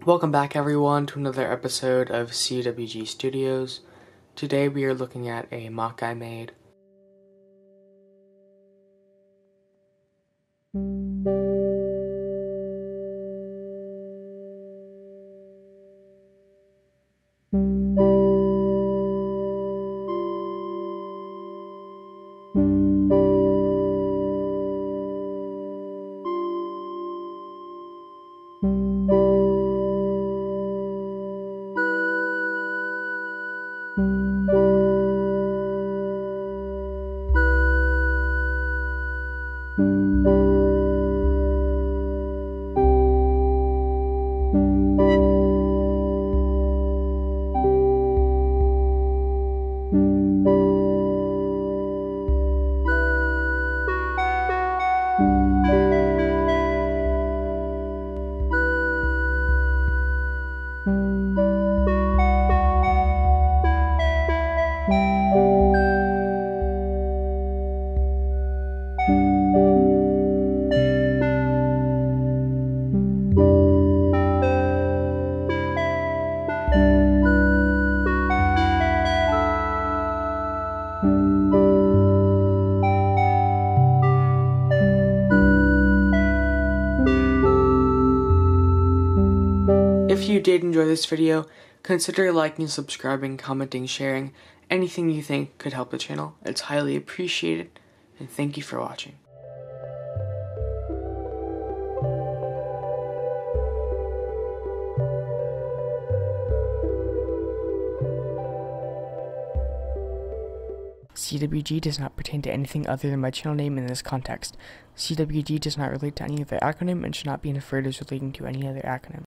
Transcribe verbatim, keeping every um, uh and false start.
Welcome back everyone to another episode of C W G Studios. Today we are looking at a mock I made. If you did enjoy this video, consider liking, subscribing, commenting, sharing, anything you think could help the channel. It's highly appreciated, and thank you for watching. C W G does not pertain to anything other than my channel name in this context. C W G does not relate to any other acronym and should not be inferred as relating to any other acronym.